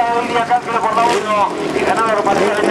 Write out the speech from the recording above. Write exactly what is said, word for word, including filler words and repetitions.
el día cálculo por la uno y ganador para